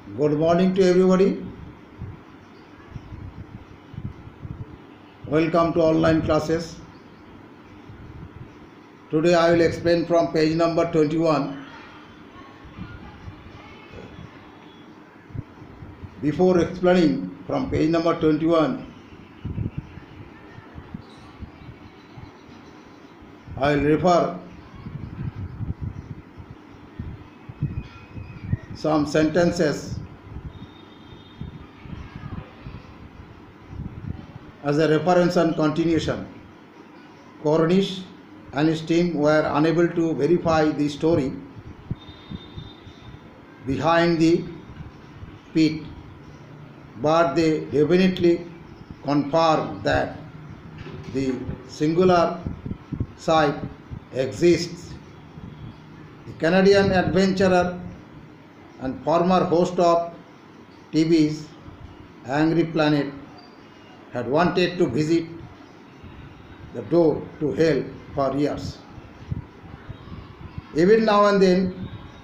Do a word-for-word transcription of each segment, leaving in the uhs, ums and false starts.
Good morning to everybody. Welcome to online classes. Today I will explain from page number twenty-one. Before explaining from page number twenty-one, I will refer some sentences as a reference and continuation. Cornish and his team were unable to verify the story behind the pit, but they definitely confirmed that the singular site exists. The Canadian adventurer and former host of T V's Angry Planet had wanted to visit the door to hell for years. Even now and then,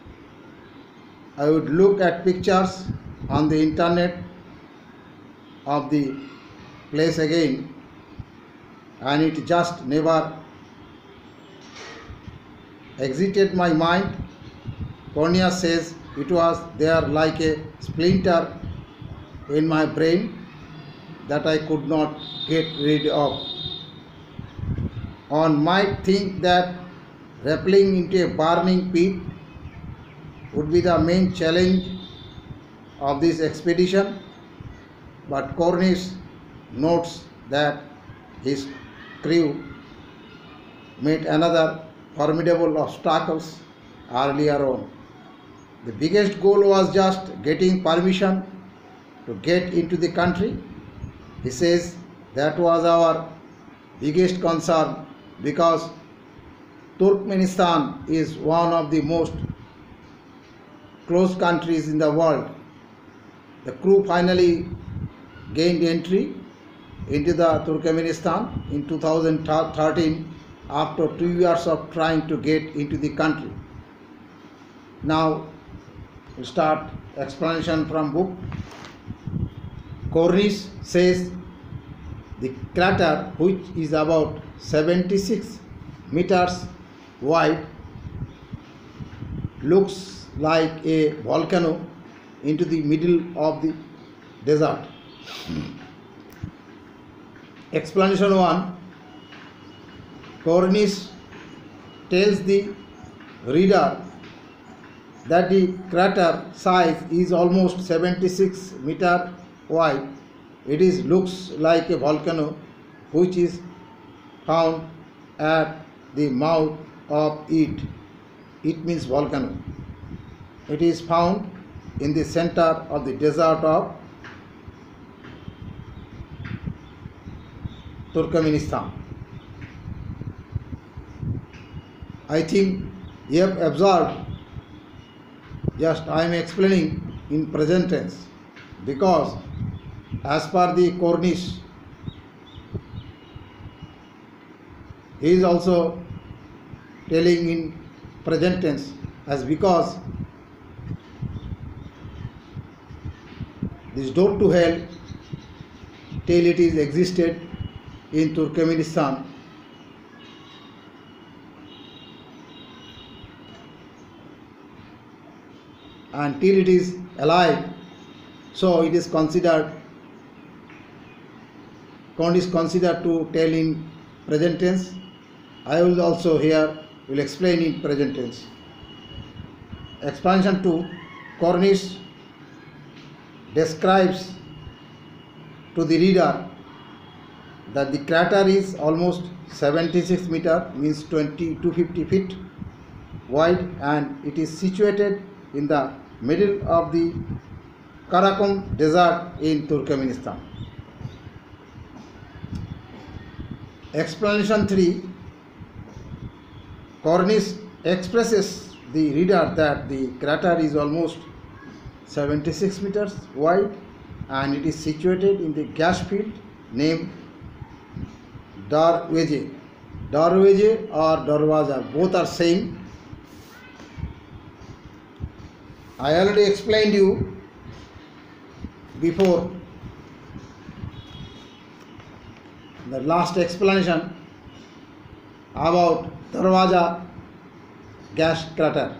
I would look at pictures on the internet of the place again, and it just never exited my mind. Cornelius says it was there like a splinter in my brain that I could not get rid of. One might think that rappelling into a burning pit would be the main challenge of this expedition, but Cornish notes that his crew met another formidable obstacles earlier on. The biggest goal was just getting permission to get into the country. He says that was our biggest concern because Turkmenistan is one of the most closed countries in the world. The crew finally gained entry into the Turkmenistan in two thousand thirteen after two years of trying to get into the country. Now we start explanation from book. Cornish says the crater, which is about seventy-six meters wide, looks like a volcano into the middle of the desert. Explanation one. Cornish tells the reader that the crater size is almost seventy-six meters wide. It is looks like a volcano which is found at the mouth of it. It means volcano. It is found in the center of the desert of Turkmenistan. I think you have observed, just I am explaining in present tense, because as per the Cornish, he is also telling in present tense, as because this door to hell till it is existed in Turkmenistan, until it is alive, so it is considered, Cornish is considered to tell in present tense. I will also here will explain in present tense. Expansion two. Cornish describes to the reader that the crater is almost seventy-six meters, means twenty to fifty feet wide, and it is situated in the middle of the Karakum desert in Turkmenistan. Explanation three. Cornish expresses the reader that the crater is almost seventy-six meters wide and it is situated in the gas field named Darwaje. Darwaje or Darwaza, both are same. I already explained you before the last explanation about Darwaja gas crater,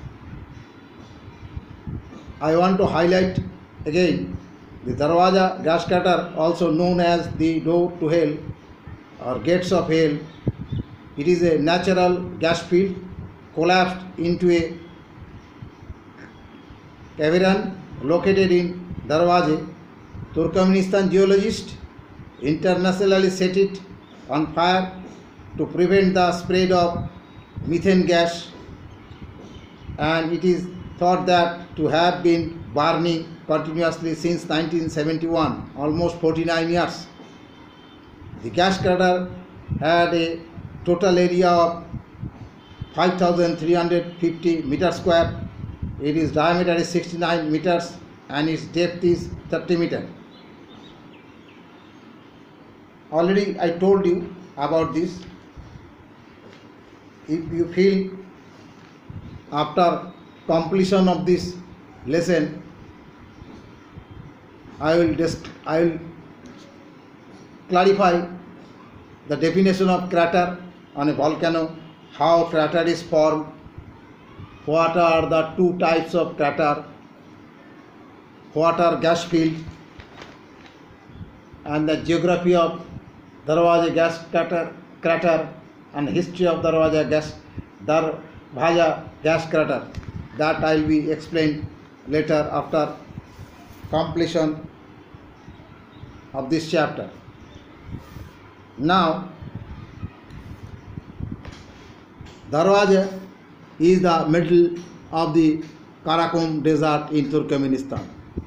I want to highlight again the Darwaja gas crater, also known as the door to hell or gates of hell. It is a natural gas field collapsed into a cavern located in Darwaje. Turkmenistan geologists internationally set it on fire to prevent the spread of methane gas, and it is thought that to have been burning continuously since nineteen seventy-one, almost forty-nine years. The gas crater had a total area of five thousand three hundred fifty meters square. Its diameter is sixty-nine meters and its depth is thirty meters. Already I told you about this. If you feel after completion of this lesson, I will just I will clarify the definition of crater on a volcano, how crater is formed, what are the two types of crater, what are gas field, and the geography of Darwaja gas crater, crater and history of Darwaja gas Darwaja gas crater. That I will be explained later after completion of this chapter. Now, Darwaja is the middle of the Karakum desert in Turkmenistan.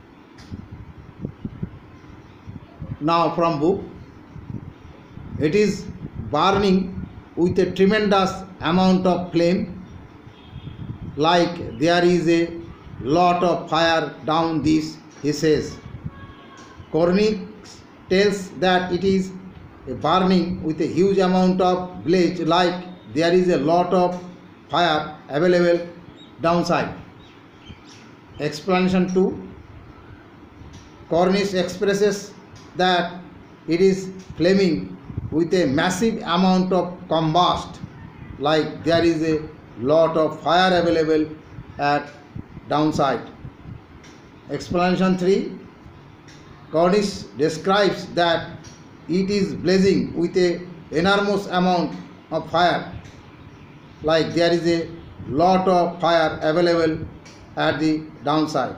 Now from book, it is burning with a tremendous amount of flame, like there is a lot of fire down this, he says. Kornix tells that it is a burning with a huge amount of blaze, like there is a lot of fire available downside. Explanation two. Kornix expresses that it is flaming with a massive amount of combust, like there is a lot of fire available at downside. Explanation three. Kornix describes that it is blazing with a enormous amount of fire, like there is a lot of fire available at the downside.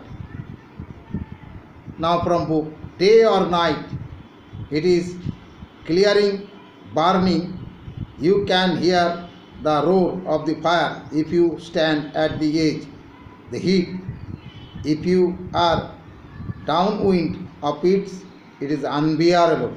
Now from book, day or night, it is clearing, burning. You can hear the roar of the fire if you stand at the edge. The heat, if you are downwind of it, it is unbearable.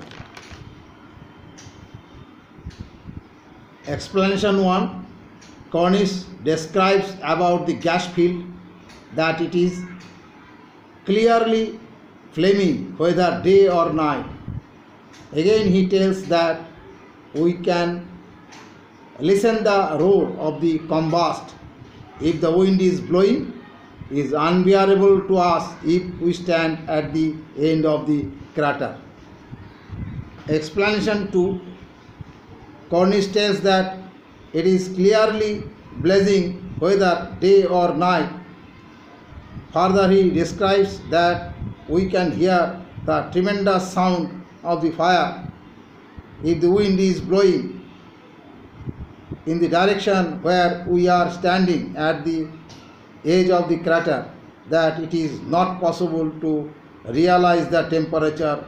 Explanation one. Kornix describes about the gas field that it is clearly flaming whether day or night. Again he tells that we can listen the roar of the combust if the wind is blowing, is unbearable to us if we stand at the end of the crater. Explanation two. Kornix tells that it is clearly blazing whether day or night. Further he describes that we can hear the tremendous sound of the fire if the wind is blowing in the direction where we are standing at the edge of the crater, that it is not possible to realize the temperature,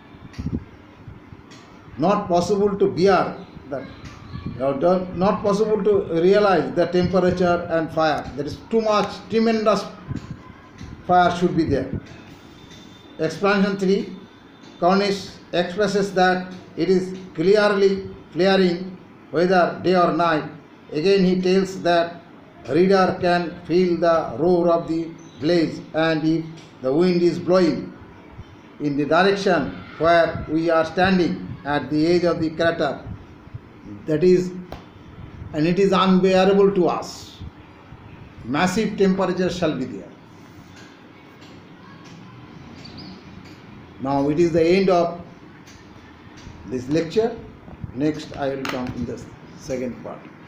not possible to bear that, not possible to realize the temperature and fire. There is too much, tremendous fire should be there. Explanation three. Kornix expresses that it is clearly flaring whether day or night. Again he tells that reader can feel the roar of the blaze, and if the wind is blowing in the direction where we are standing at the edge of the crater, that is, and it is unbearable to us. Massive temperature shall be there. Now it is the end of this lecture. Next I will come in the second part.